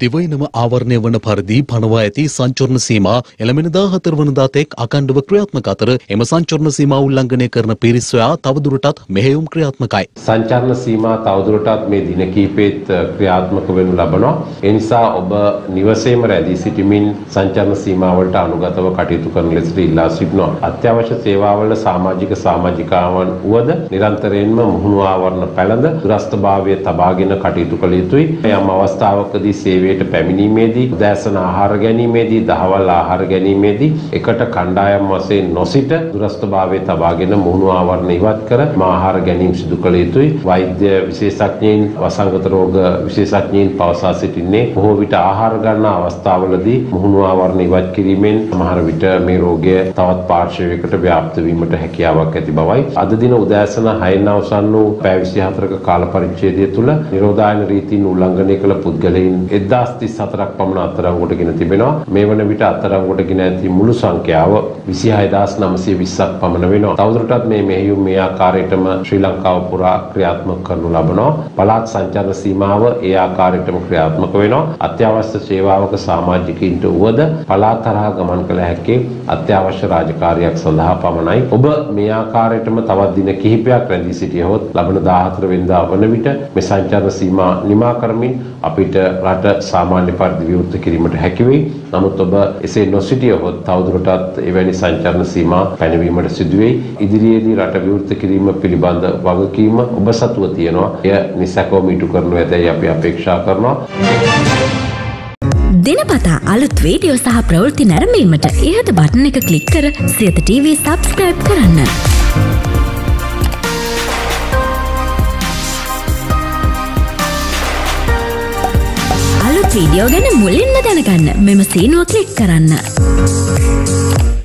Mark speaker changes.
Speaker 1: දිවයිනම ආවරණය වන පරිදි පනවා ඇති සංචරණ සීමා එළමෙනදා 4 වනදා තෙක් අකණ්ඩව ක්‍රියාත්මක අතර එම සංචරණ සීමා උල්ලංඝනය කරන පිරිස් සොයා තවදුරටත් මෙහෙයුම් ක්‍රියාත්මකයි.
Speaker 2: සංචරණ සීමා තවදුරටත් මේ දින කිහිපෙත් ක්‍රියාත්මක වෙනු ලබනවා. ඒ නිසා ඔබ නිවසේම රැඳී සිටමින් සංචරණ සීමා වලට අනුගතව කටයුතු කරන ලෙසට ඉල්ලා සිටිනවා. අත්‍යවශ්‍ය සේවාවල සමාජික සමාජිකාවන් වුවද නිරන්තරයෙන්ම මුහුණු ආවරණ පැළඳ දුරස්ථභාවය තබාගෙන කටයුතු කළ යුතුයි. යම් අවස්ථාවකදී සේවයට පැමිණීමේදී, උදෑසන ආහාර ගැනීමේදී, දහවල් ආහාර ගැනීමේදී එකට කණ්ඩායම් වශයෙන් නොසිට දුරස්ථභාවය තබාගෙන මුහුණු ආවරණ ඉවත් කර ආහාර ගැනීම සිදු කළ යුතුයි. වෛද්‍ය විශේෂඥයින්, වසංගත රෝග විශේෂඥයින් පවසා සිටින්නේ බොහෝ විට ආහාර ගන්න අවස්ථාවලදී මුහුණු ආවරණ ඉවත් කිරීමෙන් සමහර විට මේ රෝගය තවත් පාර්ශවයකට ව්‍යාප්ත වීමට හැකියාවක් ඇති බවයි. අද දින උදෑසන 6 අවසන් වූ පැය 24ක කාල පරිච්ඡේදය තුළ නිරෝධායන රීතීන් උල්ලංඝනය කළ පුද්ගලයන් 1034ක් පමණ අත්අඩංගුවට ගෙන තිබෙනවා. මේ වන විට අත්අඩංගුවට ගෙන ඇති මුළු සංඛ්‍යාව 26920ක් පමණ වෙනවා. තවදුරටත් මේ මෙහෙයුම් මේ ආකාරයටම ශ්‍රී ලංකාව පුරා ක්‍රියාත්මක කරනු ලබනවා. පළාත් සංචාරන සීමාව ඒ ආකාරයටම ක්‍රියාත්මක වෙනවා. අත්‍යවශ්‍ය සේවාවක සමාජිකයින්ට වුවද පළාත් තරහා ගමන් කළ හැකි අත්‍යවශ්‍ය රාජකාරියක් සඳහා පමණයි. ඔබ මේ ආකාරයටම තවත් දින කිහිපයක් රැඳී සිටියහොත් ලබන 14 වෙනිදා වන විට මේ සංචාරන සීමා නිමා කරමින් අපිට රට සාමාන්‍ය පරිදි විවෘත කිරීමට හැකි වෙයි. නමුත් ඔබ එසේ නොසිටියහොත් තවදුරටත් එවැනි සංචාරන සීමා පැනවීමට සිදු වෙයි. ඉදිරියේදී රට විවෘත කිරීම පිළිබඳ වගකීම ඔබ සතුව තියෙනවා. එය නිසැකවම ඉටු කරනු ඇතැයි අපි අපේක්ෂා කරනවා.
Speaker 3: දිනපතා අලුත් වීඩියෝ සහ ප්‍රවෘත්ති නැරඹීමට ඉහත බටන් එක ක්ලික් කර සියත TV subscribe කරන්න. අලුත් වීඩියෝ ගැන මුලින්ම දැනගන්න මෙම සීනුව ක්ලික් කරන්න.